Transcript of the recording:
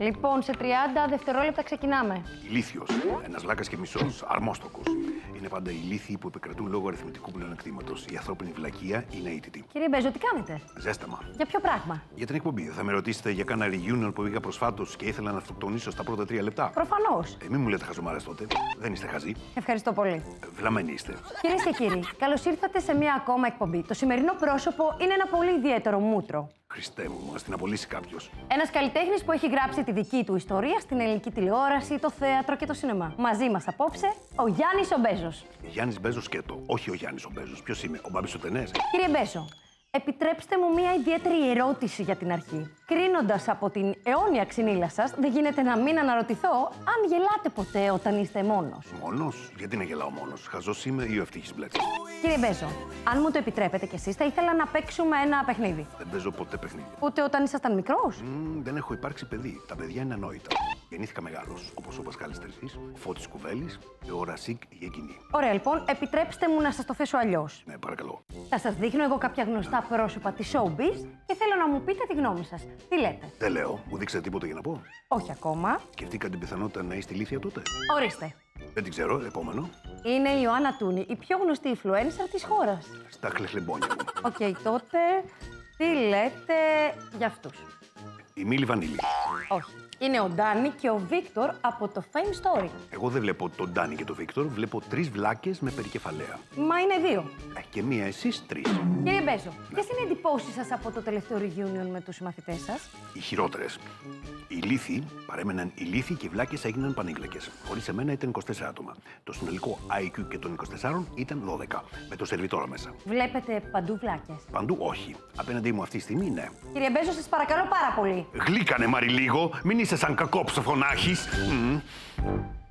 Λοιπόν, σε 30 δευτερόλεπτα ξεκινάμε. Ηλίθιος, ένας βλάκας και μισός, αρμόστοκος. Είναι πάντα οι ηλίθιοι που επικρατούν λόγω αριθμητικού πλεονεκτήματος. Η ανθρώπινη βλακεία είναι αίτητη. Κύριε Μπέζο, τι κάνετε? Ζέσταμα. Για ποιο πράγμα? Για την εκπομπή. Θα με ρωτήσετε για κάνα reunion που πήγα προσφάτως και ήθελα να αυτοκτονήσω στα πρώτα 3 λεπτά. Προφανώς. Μην μου λέτε χαζομάρες τότε. Δεν είστε χαζοί. Ευχαριστώ πολύ. Βλαμμένοι είστε. Κυρίες και κύριοι, καλώς ήρθατε σε μία ακόμα εκπομπή. Το σημερινό πρόσωπο είναι ένα πολύ ιδιαίτερο μούτρο. Χριστέ μου, ας την απολύσει κάποιος. Ένας καλλιτέχνης που έχει γράψει τη δική του ιστορία στην ελληνική τηλεόραση, το θέατρο και το σινεμά. Μαζί μας απόψε, ο Γιάννης ο Μπέζος. Γιάννης Μπέζος σκέτο, όχι ο Γιάννης ο Μπέζος. Ποιος είμαι, ο Μπάμπης ο Τενές? Κύριε Μπέζο, επιτρέψτε μου μία ιδιαίτερη ερώτηση για την αρχή. Κρίνοντας από την αιώνια ξυνήλα σας, δεν γίνεται να μην αναρωτηθώ αν γελάτε ποτέ όταν είστε μόνος. Μόνος? Γιατί να γελάω μόνος? Χαζός είμαι ή ο ευτύχης μπλέξης? Κύριε Μπέζο, αν μου το επιτρέπετε κι εσείς, θα ήθελα να παίξουμε ένα παιχνίδι. Δεν παίζω ποτέ παιχνίδι. Ούτε όταν ήσασταν μικρός? Δεν έχω υπάρξει παιδί. Τα παιδιά είναι ανόητα. Γεννήθηκα μεγάλος, όπως ο Πασχάλης Τερζής, Φώτης Κουβέλης και ο Ρασίκ η Εκείνη. Ωραία, λοιπόν, επιτρέψτε μου να σας το θέσω αλλιώς. Ναι, παρακαλώ. Θα σας δείχνω εγώ κάποια γνωστά πρόσωπα της showbiz και θέλω να μου πείτε τη γνώμη σας. Τι λέτε? Δεν λέω. Μου δείξατε τίποτα για να πω? Όχι ακόμα. Σκεφτήκα την πιθανότητα να είστε ηλίθια τότε? Ορίστε. Δεν την ξέρω. Επόμενο. Είναι η Ιωάννα Τούνη, η πιο γνωστή influencer της χώρας. Στα χλεχλεμπόνια μου. Οκ, τότε τι λέτε για αυτούς? Η Μίλη Βανίλη. Όχι. Είναι ο Ντάνι και ο Βίκτορ από το Fame Story. Εγώ δεν βλέπω τον Ντάνι και τον Βίκτορ, βλέπω 3 βλάκες με περικεφαλαία. Μα είναι 2. Και μία εσείς 3. Κύριε Μπέζο, ποιες είναι οι εντυπώσεις σας από το τελευταίο reunion με τους συμμαθητές σας? Οι χειρότερες. Οι ηλίθιοι παρέμεναν ηλίθιοι και οι βλάκες έγιναν πανίγλακες. Χωρίς εμένα ήταν 24 άτομα. Το συνολικό IQ και των 24 ήταν 12. Με το σερβιτόρο μέσα. Βλέπετε παντού βλάκες? Παντού όχι. Απέναντί μου αυτή τη στιγμή ναι. Κύριε Μπέζο, σας παρακαλώ πάρα πολύ. Γλύκανε Μαριλίγο, μην είσαι σαν κακόψοφο να έχεις.